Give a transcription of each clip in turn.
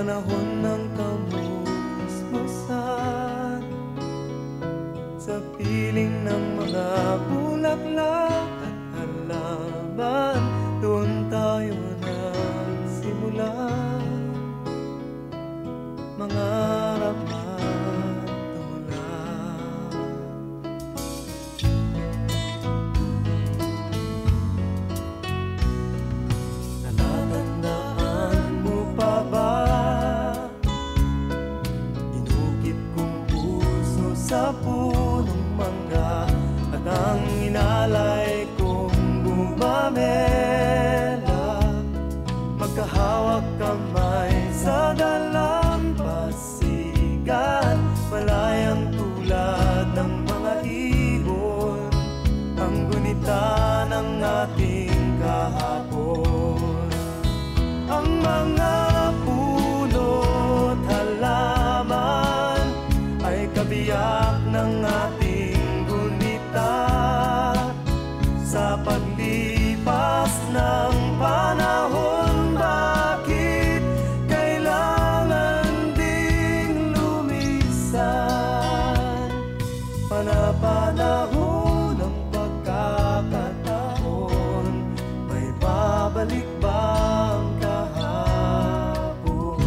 panahon ng kamusmusan, sa piling ng mga bulaklak at halaman, doon tayo nagsimula mangarap at tumulak. Natatandaan mo pa ba? Inukit kong puso sa punong mangga, at ang inalay kong gumamela, magkahawak kamay sa dalampasigan, malayang tulad ng mga ibon, ang gunita ng ating kahapon. Ang mga puno't halaman ay kabiyak ng ating gunita, sa paglipas ng panahon. Bakit kailangan ding lumisan? Panapanahon ng pagkakataon, may babalik bang kahapon?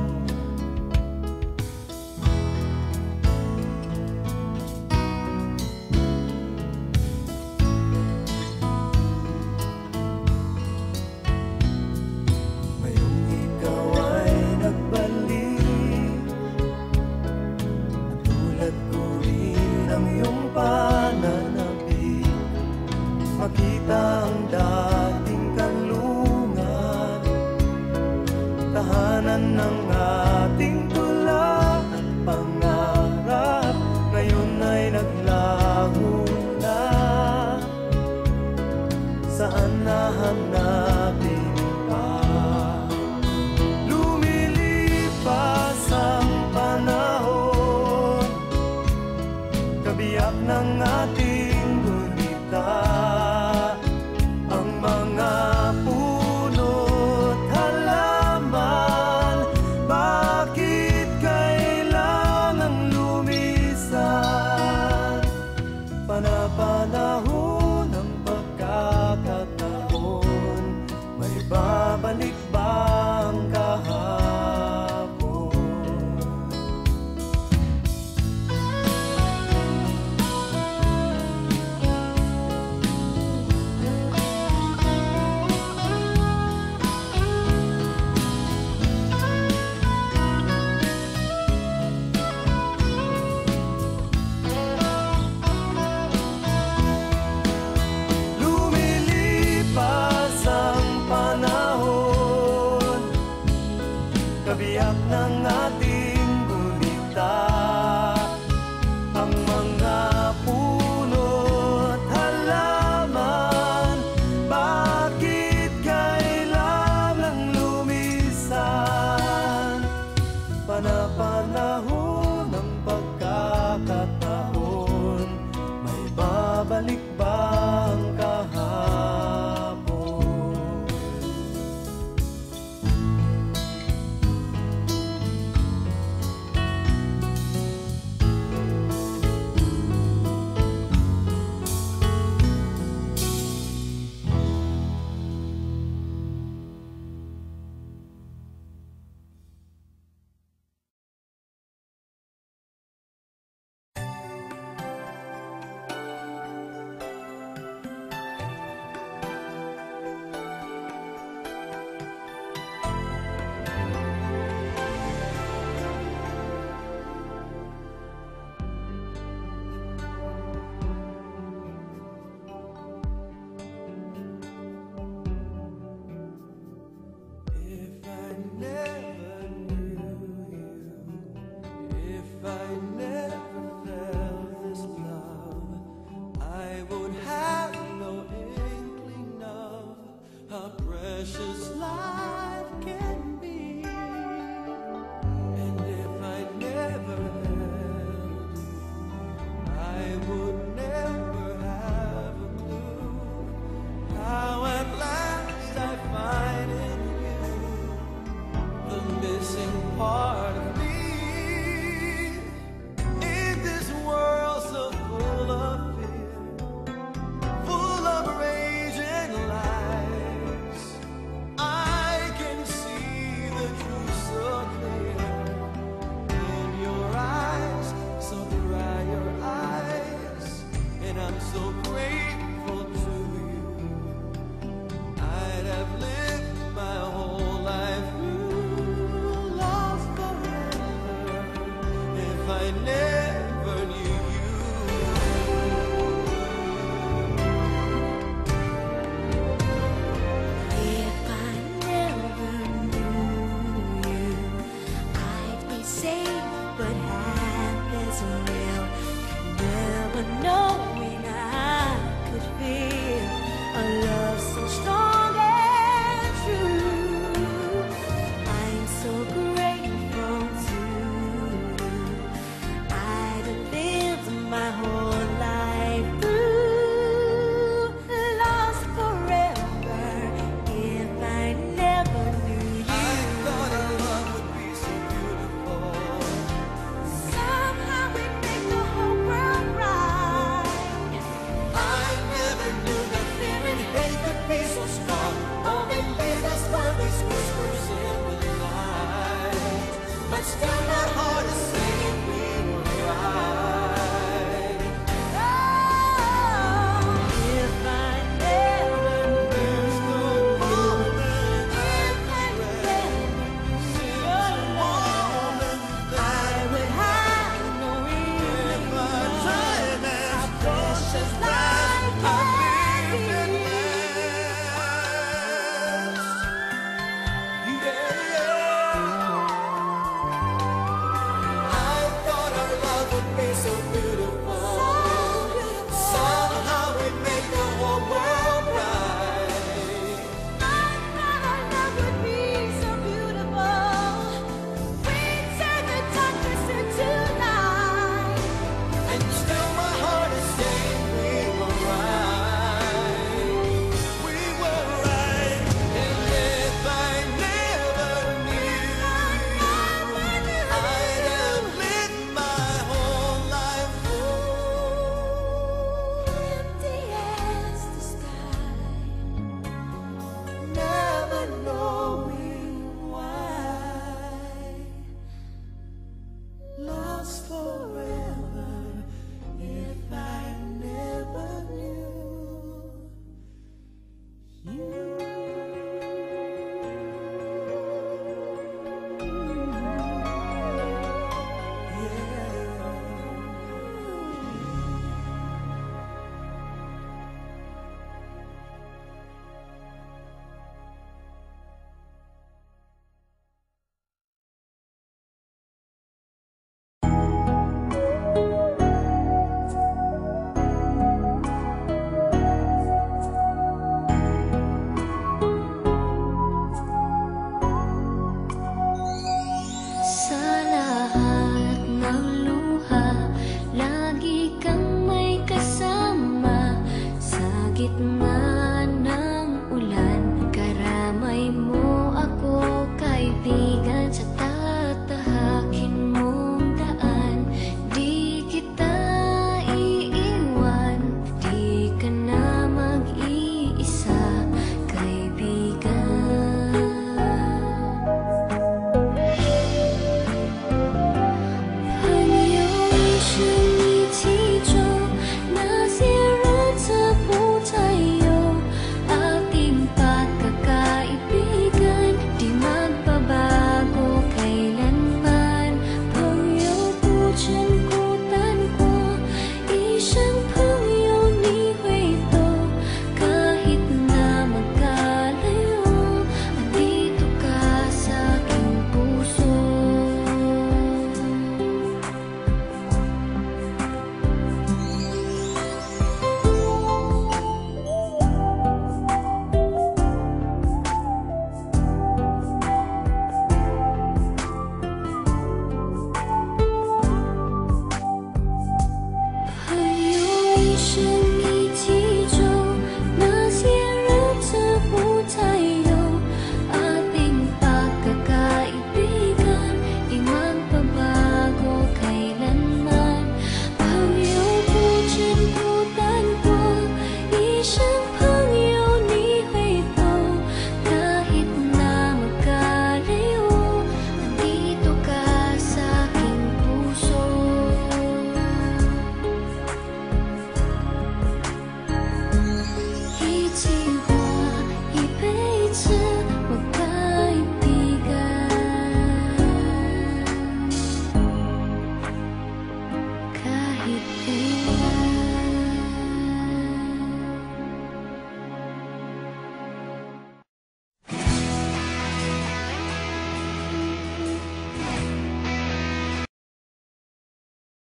Ngayong ikaw ay nagbalik, natulad ko rin ang iyong pananabik, makita ang dating kanlungan, tahanan ng ating tula at pangarap, ngayon ay naglaho na. Saan nahanapin pa? Lumilipas ang panahon, kabiyak ng ating gunita, ang mga puno't halaman. Bakit kailangan lumisan? Panapanahon ng pagkakataon, may babalik bang kahapon? Lumilipas ang panahon, kabiyak ng ating gunita, ang mga puno't halaman. Bakit kailangan lumisan? Panapanahon ng pagkakataon, may babalik bang kahapon? If I never